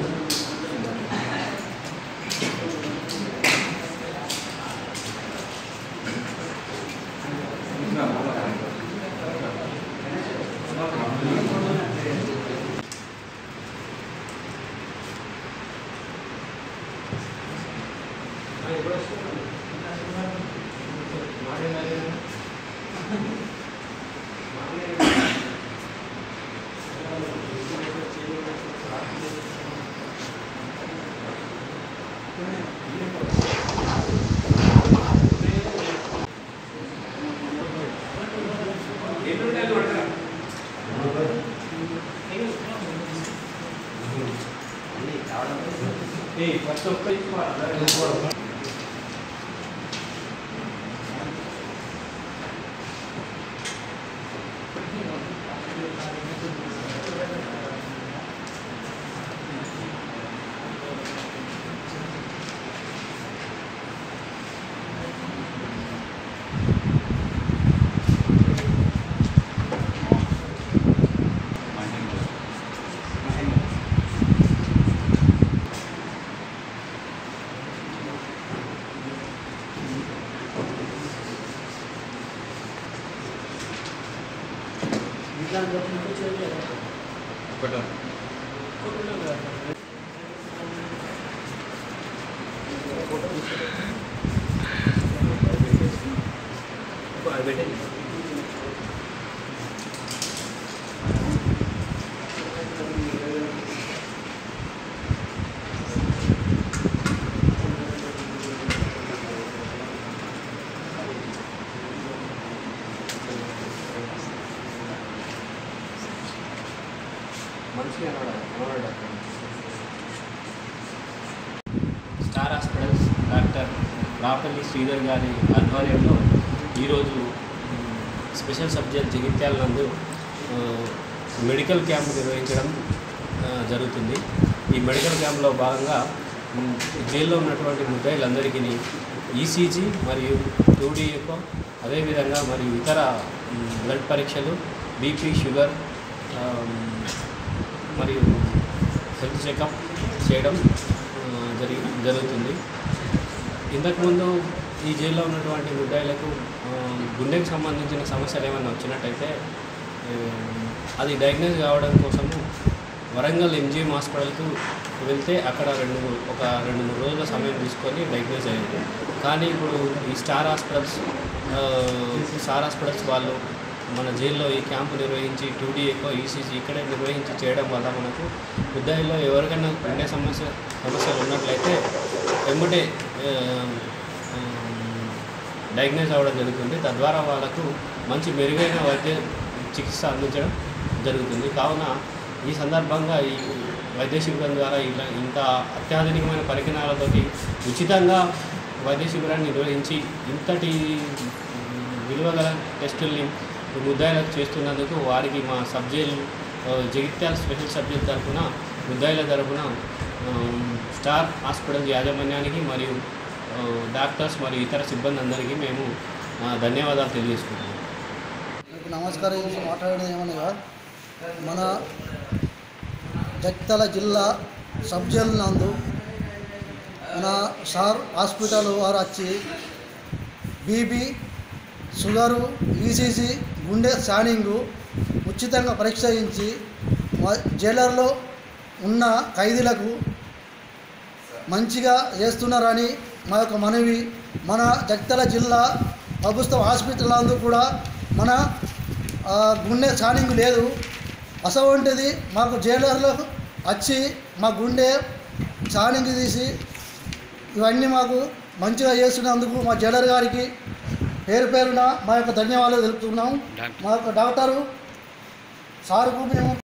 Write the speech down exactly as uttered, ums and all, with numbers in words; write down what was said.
Hey, what's up? Star hospitals doctor Rapalli Sridhar గారి ఆధ్వర్యంలో ఈరోజు స్పెషల్ సబ్జెక్ట్ జగిత్యాల నందు మెడికల్ క్యాంప్ నిర్వహించడం జరుగుతుంది. ఈ మెడికల్ క్యాంప్లో భాగంగా జైల్లో ఉన్నటువంటి ముద్దాయిలందరికీ ఈసీజీ మరియు టూడీ ఎకో అదేవిధంగా మరియు ఇతర బ్లడ్ పరీక్షలు, బీపీ, షుగర్ మరియు హెల్త్ చెకప్ చేయడం జరిగి జరుగుతుంది. ఇంతకుముందు ఈ జైల్లో ఉన్నటువంటి ముద్దాయిలకు గుండెకు సంబంధించిన సమస్యలు ఏమైనా వచ్చినట్టయితే అది డయాగ్నోస్ కావడం కోసము వరంగల్ ఎంజీఎం హాస్పిటల్కు వెళ్తే అక్కడ రెండు ఒక రెండు మూడు రోజుల సమయం తీసుకొని డయాగ్నోస్ అయ్యింది. కానీ ఇప్పుడు ఈ స్టార్ హాస్పిటల్స్ స్టార్ హాస్పిటల్స్ వాళ్ళు మన జైల్లో ఈ క్యాంపు నిర్వహించి టూడీ ఎకో ఈసీజీ ఇక్కడే నిర్వహించి చేయడం వల్ల మనకు ముద్దాయిల్లో ఎవరికైనా గుండె సమస్య సమస్యలు ఉన్నట్లయితే వెంబడే డయాగ్నోస్ అవ్వడం జరుగుతుంది. తద్వారా వాళ్ళకు మంచి మెరుగైన వైద్య చికిత్స అందించడం జరుగుతుంది. కావున ఈ సందర్భంగా ఈ వైద్య శిబిరం ద్వారా ఇలా ఇంత అత్యాధునికమైన పరికరాలతోటి ఉచితంగా వైద్య శిబిరాన్ని నిర్వహించి ఇంతటి విలువగల టెస్టుల్ని ముద్దాయిలకు చేస్తున్నందుకు వారికి మా sub jail Jagtial special subject తరఫున ముద్దాయిల తరఫున స్టార్ హాస్పిటల్ యాజమాన్యానికి మరియు డాక్టర్స్ మరియు ఇతర సిబ్బంది అందరికీ మేము ధన్యవాదాలు తెలియజేసుకుంటున్నాం. నమస్కారం. మాట్లాడడం ఏమనగా మన జగిత్యాల జిల్లా సబ్ జైలు నందు మన స్టార్ హాస్పిటల్ వారు వచ్చి బీపీ, షుగరు, ఈసీజీ, గుండె స్కానింగు ఉచితంగా పరీక్ష చేయించి జైలర్లో ఉన్న ఖైదీలకు మంచిగా చేస్తున్నారని మా యొక్క మనవి. మన జగిత్యాల జిల్లా ప్రభుత్వ హాస్పిటల్ నందు కూడా మన గుండె స్కానింగ్ లేదు. అసవంటిది మాకు జైలర్లో వచ్చి మా గుండె స్కానింగ్ తీసి ఇవన్నీ మాకు మంచిగా చేస్తున్నందుకు మా జైలర్ గారికి పేరు పేరున మా యొక్క ధన్యవాదాలు తెలుపుతున్నాం. మా యొక్క డాక్టరు సార్కు మేము